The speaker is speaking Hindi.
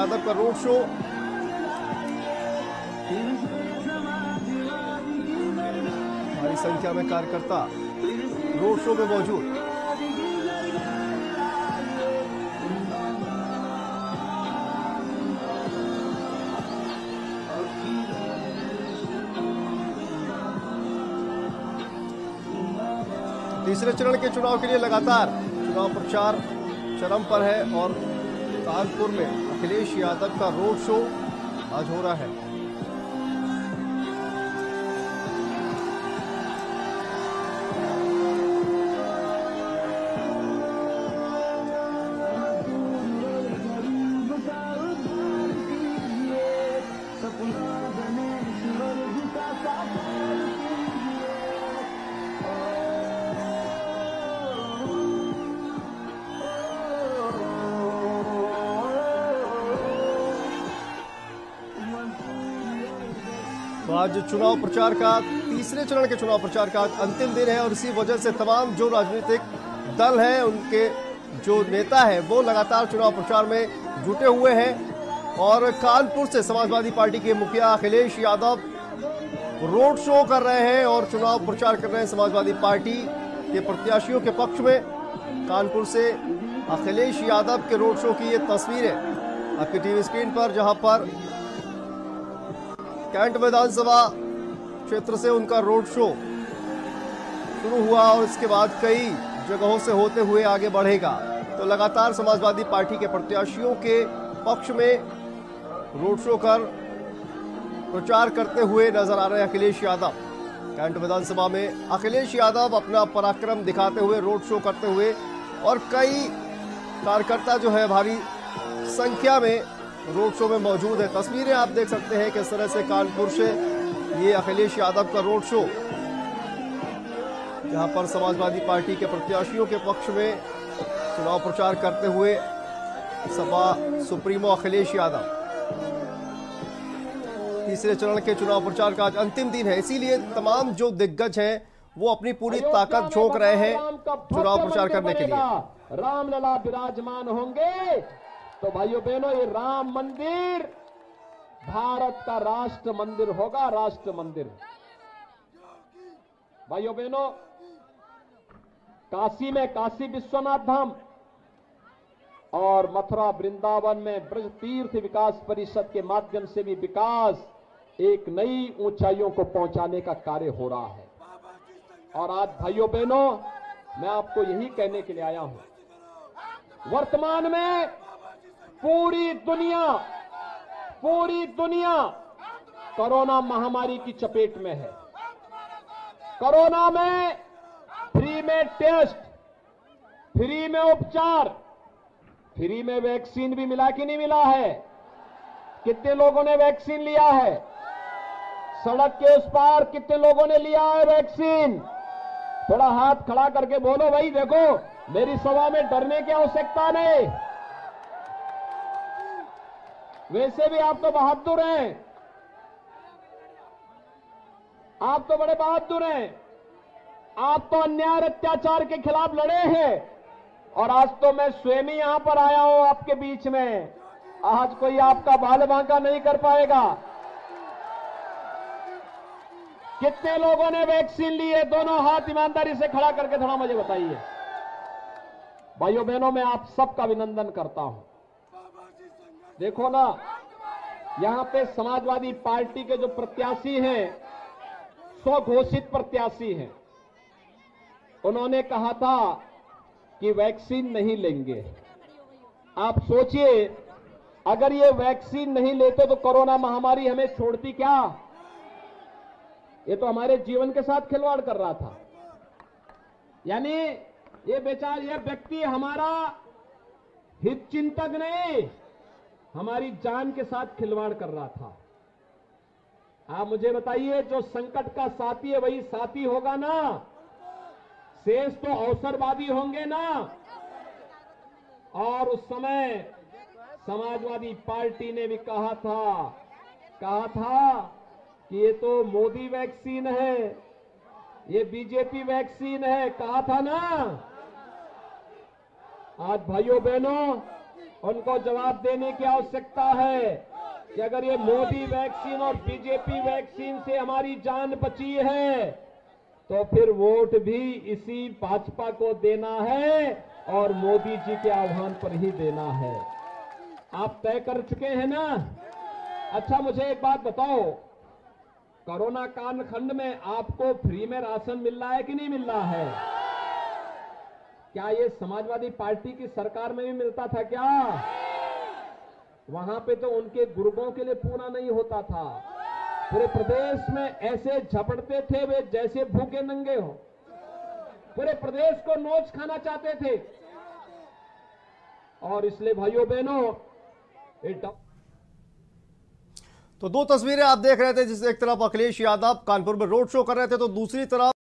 यादव का रोड शो। भारी संख्या में कार्यकर्ता रोड शो में मौजूद। तीसरे चरण के चुनाव के लिए लगातार चुनाव प्रचार चरम पर है और कानपुर में अखिलेश यादव का रोड शो आज हो रहा है। आज चुनाव प्रचार का तीसरे चरण के चुनाव प्रचार का अंतिम दिन है और इसी वजह से तमाम जो राजनीतिक दल हैं उनके जो नेता हैं वो लगातार चुनाव प्रचार में जुटे हुए हैं। और कानपुर से समाजवादी पार्टी के मुखिया अखिलेश यादव रोड शो कर रहे हैं और चुनाव प्रचार कर रहे हैं समाजवादी पार्टी के प्रत्याशियों के पक्ष में। कानपुर से अखिलेश यादव के रोड शो की ये तस्वीरें आपकी टीवी स्क्रीन पर, जहां पर कैंट विधानसभा क्षेत्र से उनका रोड शो शुरू हुआ और इसके बाद कई जगहों से होते हुए आगे बढ़ेगा। तो लगातार समाजवादी पार्टी के प्रत्याशियों के पक्ष में रोड शो कर प्रचार करते हुए नजर आ रहे हैं अखिलेश यादव। कैंट विधानसभा में अखिलेश यादव अपना पराक्रम दिखाते हुए रोड शो करते हुए और कई कार्यकर्ता जो है भारी संख्या में रोड शो में मौजूद है। तस्वीरें आप देख सकते हैं किस तरह से कानपुर से ये अखिलेश यादव का रोड शो, जहां पर समाजवादी पार्टी के प्रत्याशियों के पक्ष में चुनाव प्रचार करते हुए सपा सुप्रीमो अखिलेश यादव। तीसरे चरण के चुनाव प्रचार का आज अंतिम दिन है, इसीलिए तमाम जो दिग्गज हैं वो अपनी पूरी ताकत झोंक रहे हैं चुनाव प्रचार करने के लिए। रामलला विराजमान होंगे तो भाइयों बहनों ये राम मंदिर भारत का राष्ट्र मंदिर होगा, राष्ट्र मंदिर। भाइयों बहनों, काशी में काशी विश्वनाथ धाम और मथुरा वृंदावन में ब्रज तीर्थ विकास परिषद के माध्यम से भी विकास एक नई ऊंचाइयों को पहुंचाने का कार्य हो रहा है। और आज भाइयों बहनों, मैं आपको यही कहने के लिए आया हूं, वर्तमान में पूरी दुनिया कोरोना महामारी की चपेट में है। कोरोना में फ्री में टेस्ट, फ्री में उपचार, फ्री में वैक्सीन भी मिला कि नहीं मिला है? कितने लोगों ने वैक्सीन लिया है? सड़क के उस पार कितने लोगों ने लिया है वैक्सीन? थोड़ा हाथ खड़ा करके बोलो भाई, देखो मेरी सभा में डरने की आवश्यकता नहीं। वैसे भी आप तो बहादुर हैं, आप तो बड़े बहादुर हैं। आप तो अन्याय अत्याचार के खिलाफ लड़े हैं और आज तो मैं स्वयं ही यहां पर आया हूं आपके बीच में। आज कोई आपका बाल बांका नहीं कर पाएगा। कितने लोगों ने वैक्सीन ली है? दोनों हाथ ईमानदारी से खड़ा करके थोड़ा मुझे बताइए। भाइयों बहनों, मैं आप सबका अभिनंदन करता हूं। देखो ना, यहां पे समाजवादी पार्टी के जो प्रत्याशी हैं, स्वघोषित प्रत्याशी हैं, उन्होंने कहा था कि वैक्सीन नहीं लेंगे। आप सोचिए, अगर ये वैक्सीन नहीं लेते तो कोरोना महामारी हमें छोड़ती क्या? ये तो हमारे जीवन के साथ खिलवाड़ कर रहा था। यानी ये व्यक्ति हमारा हित चिंतक नहीं, हमारी जान के साथ खिलवाड़ कर रहा था। आप मुझे बताइए, जो संकट का साथी है वही साथी होगा ना? शेष तो अवसरवादी होंगे ना? और उस समय समाजवादी पार्टी ने भी कहा था कि ये तो मोदी वैक्सीन है, ये बीजेपी वैक्सीन है, कहा था ना? आज भाइयों बहनों, उनको जवाब देने की आवश्यकता है कि अगर ये मोदी वैक्सीन और बीजेपी वैक्सीन से हमारी जान बची है तो फिर वोट भी इसी भाजपा को देना है और मोदी जी के आह्वान पर ही देना है। आप तय कर चुके हैं ना? अच्छा, मुझे एक बात बताओ, कोरोना कालखंड में आपको फ्री में राशन मिल रहा है कि नहीं मिल रहा है? क्या ये समाजवादी पार्टी की सरकार में भी मिलता था क्या? वहां पे तो उनके गुर्गों के लिए पूरा नहीं होता था। पूरे प्रदेश में ऐसे झपटते थे वे जैसे भूखे नंगे हो। पूरे प्रदेश को नोच खाना चाहते थे। और इसलिए भाइयों बहनों, तो दो तस्वीरें आप देख रहे थे, जिससे एक तरफ अखिलेश यादव कानपुर में रोड शो कर रहे थे तो दूसरी तरफ